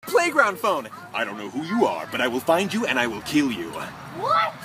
playground phone. I don't know who you are, but I will find you and I will kill you. What?